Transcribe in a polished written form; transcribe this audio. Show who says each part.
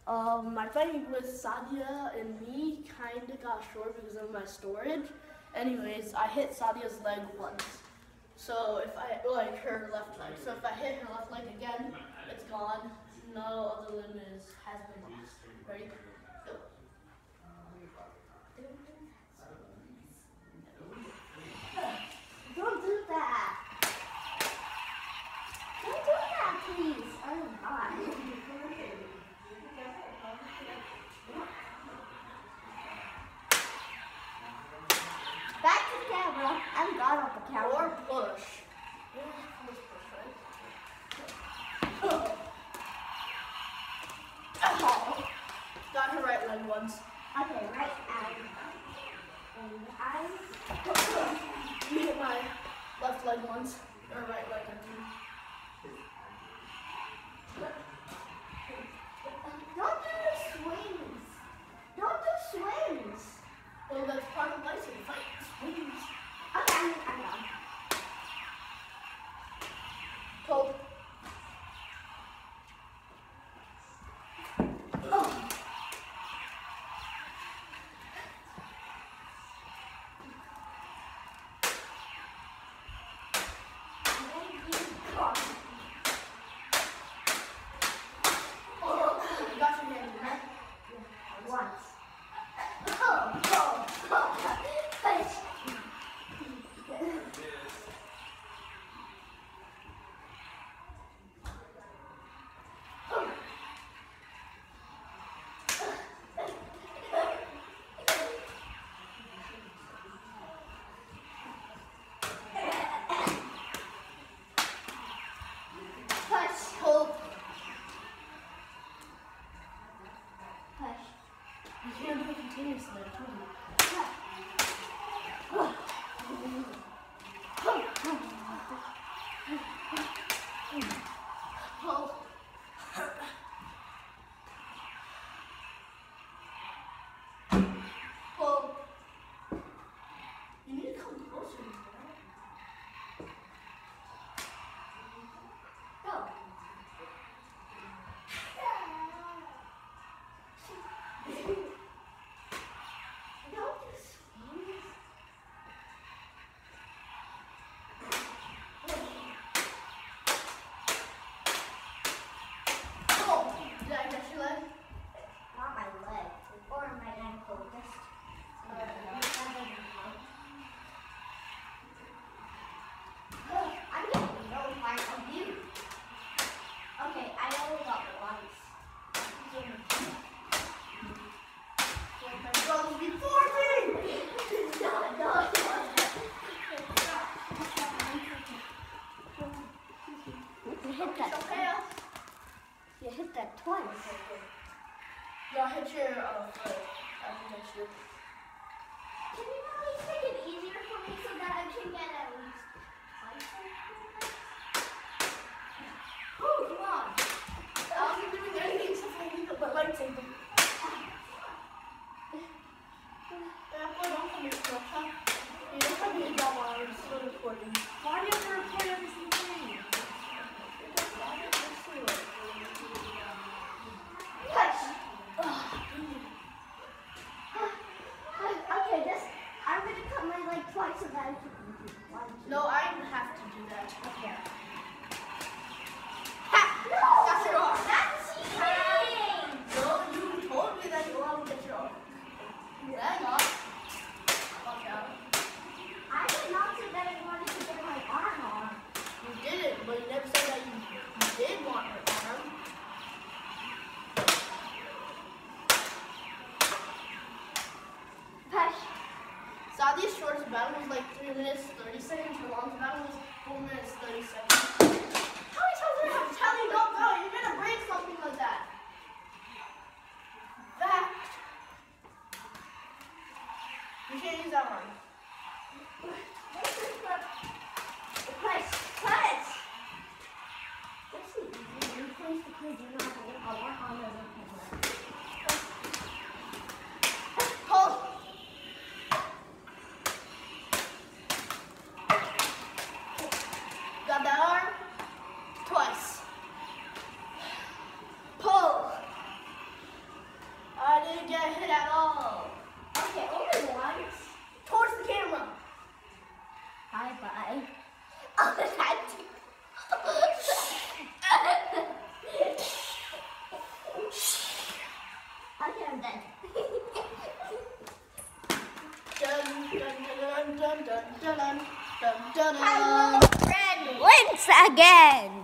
Speaker 1: My fight with Sadia and me kind of got short because of my storage. Anyways, I hit Sadia's leg once. So if I, like her left leg. So if I hit her left leg again, it's gone. No other limb has been lost. Ready? Go.
Speaker 2: Don't do that. Don't do that, please. Oh my. Back to the camera. I'm God off the camera.
Speaker 1: Or push. Oh. Got her right leg once.
Speaker 2: Okay, right eye. And I.
Speaker 1: You hit my left leg once. Or right leg, I mean.
Speaker 2: Don't do the swings. Don't do swings.
Speaker 1: Well, that's part of life. Fight swings.
Speaker 2: Okay, I'm done.
Speaker 1: Cold. Oh. You can't do it continuously, I told you. You need to come closer.
Speaker 2: Go. You hit that twice.
Speaker 1: Yeah, hit your foot. I think that's you.
Speaker 2: Can you please make it easier for me so that I can get at least twice?
Speaker 1: Oh, come on. I wasn't doing anything except for hitting the lightsaber. You don't have to hit that while I'm still recording. Why do you have to record every single thing?
Speaker 2: I'm gonna cut my leg twice so that I can do one.
Speaker 1: No, I have to do that.
Speaker 2: Okay.
Speaker 1: No! That's your arm.
Speaker 2: That's cheating!
Speaker 1: No, you told me that you want to get your arm. Hang on. Watch out.
Speaker 2: I did not say that I wanted to get my arm on.
Speaker 1: You didn't, but you never said that you did want your arm.
Speaker 2: Push.
Speaker 1: Sadia's shortest battle was like 3 minutes 30 seconds. Her longest battle was 4 minutes 30 seconds. How many times do I have to tell you don't go? You're gonna break something like that. Fact. You can't use that arm.
Speaker 2: Push. Push. This is easy. You place the kids in a lot on the
Speaker 1: Hold. Got that arm? Twice. Pull. hit at all.
Speaker 2: Okay, only once.
Speaker 1: Towards the camera.
Speaker 2: Bye-bye. Oh, that's okay, I'm dead.
Speaker 1: Dun, dun, dun, dun, dun, dun, dun, dun, dun, dun.
Speaker 2: Hello, friend. Wins again.